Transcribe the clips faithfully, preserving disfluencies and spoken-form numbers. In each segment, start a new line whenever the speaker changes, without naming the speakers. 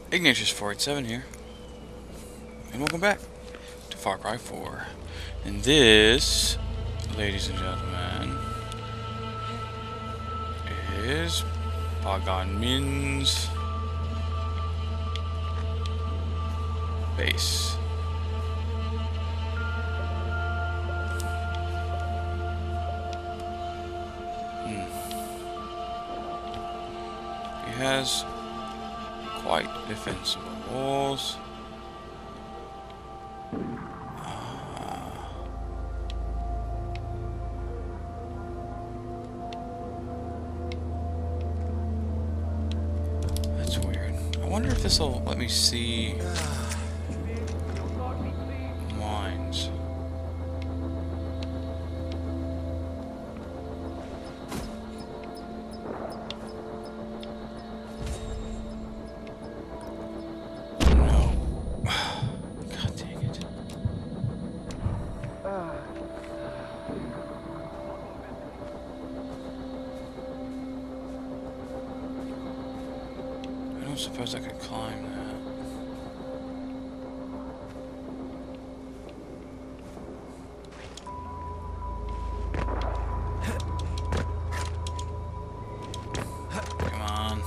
Ignatius four eighty-seven here, and welcome back to Far Cry four. And this, ladies and gentlemen, is Pagan's base. Hmm. He has quite defensible walls. Uh, that's weird. I wonder if this will let me see mines. I don't suppose I could climb that. Come on.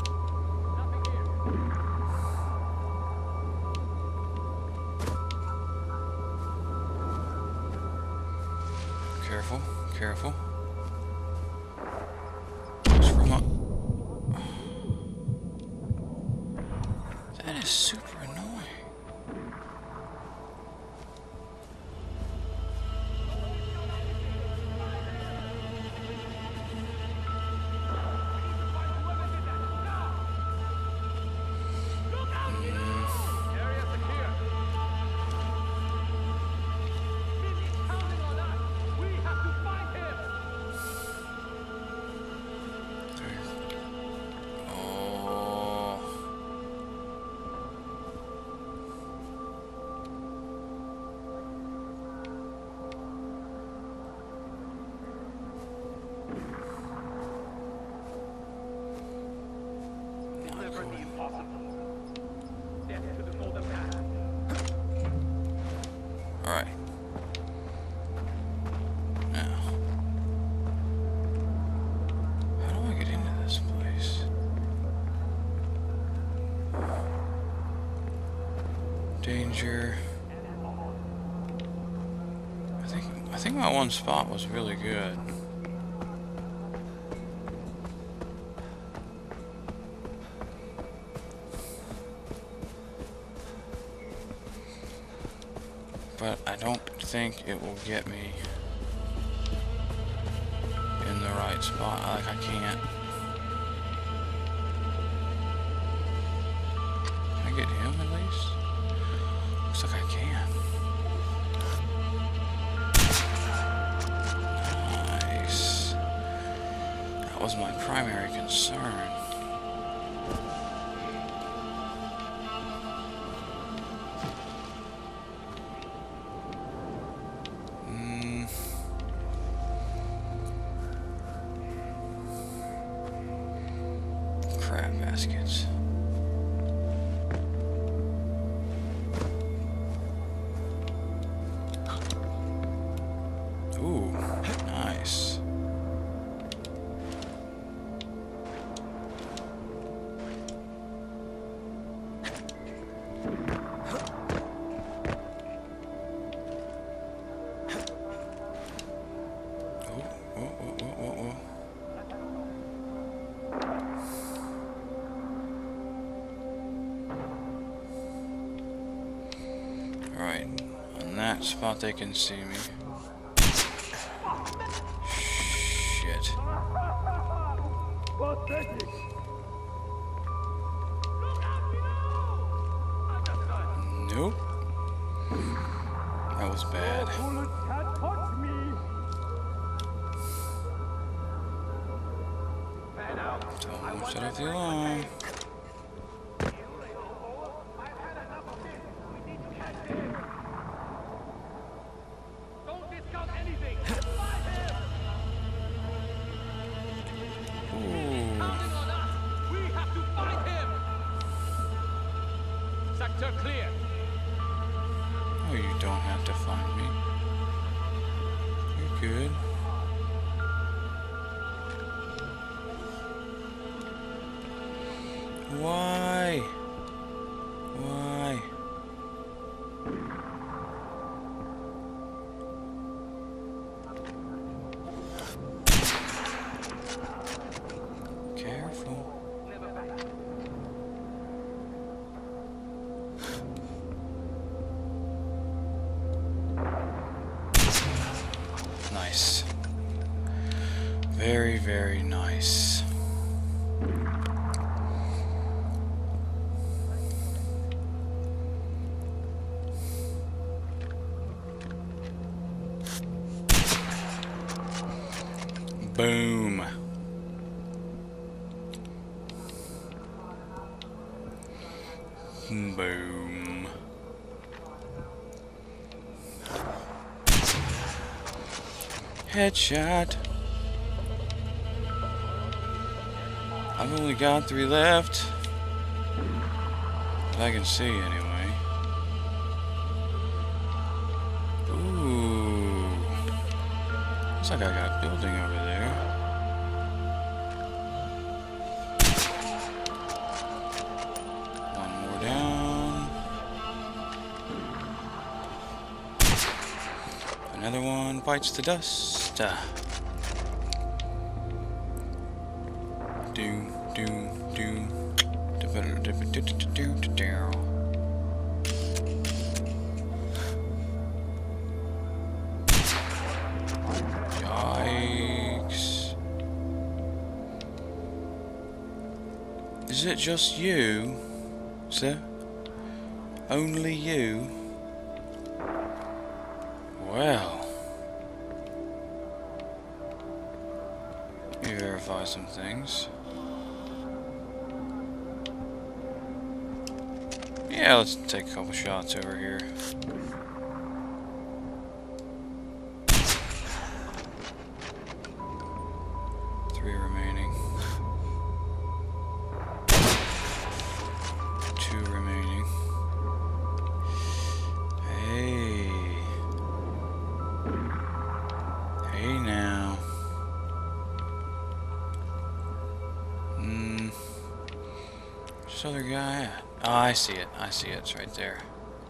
Careful, careful. Just from up. That is super annoying. Alright. Now, how do I get into this place? Danger. I think I think my one spot was really good. But I don't think it will get me in the right spot. Like, I can't. Can I get him at least? Looks like I can. Nice. That was my primary concern. Crab baskets. Ooh, nice. Oh, oh, oh, oh, oh, oh. Alright, on that spot they can see me. Shit. Nope. That was bad. Don't set off the alarm.
Sector clear.
Oh, you don't have to find me. You're good. Why? Why? Careful. Nice. Very, very nice. Boom. Boom. Headshot. I've only got three left. That I can see anyway. Ooh. Looks like I got a building over there. One more down. Another one bites the dust. Uh. Do, do, do. Do, do, do, do, do, do, do. Yikes. Is it just you, sir? Only you? Well. Let me verify some things. Yeah, let's take a couple shots over here. Three remaining. Two remaining. Hey. Hey now. Hmm. Where's this other guy at? Oh, I see it. I see it. It's right there.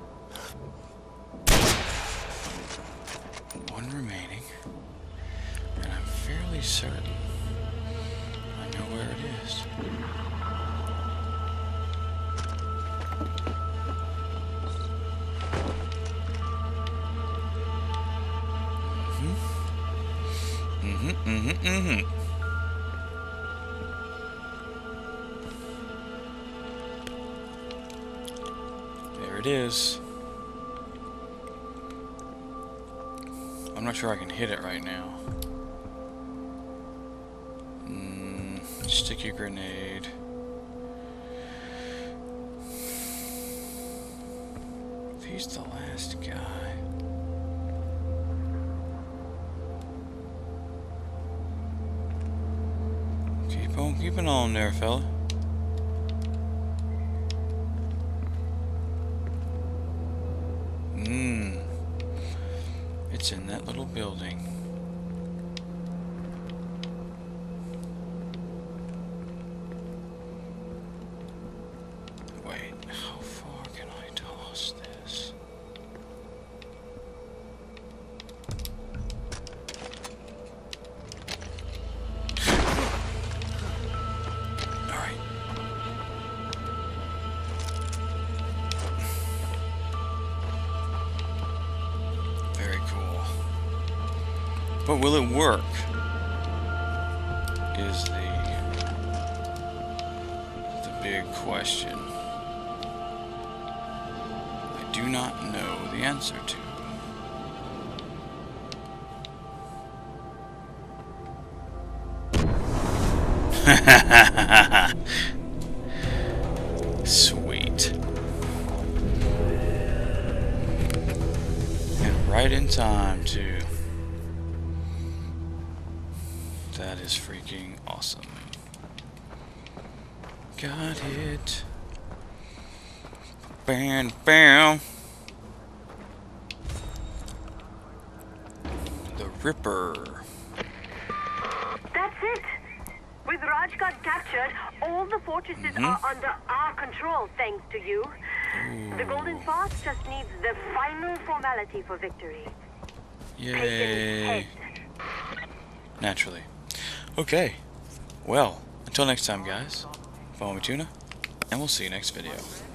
One remaining. And I'm fairly certain I know where it is. Mm-hmm. Mm-hmm, mm-hmm, mm-hmm. There it is. I'm not sure I can hit it right now. Mm, sticky grenade. If he's the last guy. Keep on keeping on there, fella. Mmm. It's in that little building. Wait, how far can I toss this? Alright. Very cool. But will it work? Is the the big question. I do not know the answer to. Sweet. And right in time, too. That is freaking awesome. Got it. Bam, bam. The Ripper.
That's it. With Rajghat captured, all the fortresses
Mm-hmm.
are under our control, thanks to you.
Ooh.
The Golden Path just needs the final formality for victory.
Yay.
Pagan's head.
Naturally. Okay. Well, until next time, guys. Follow me, Tuna, and we'll see you next video.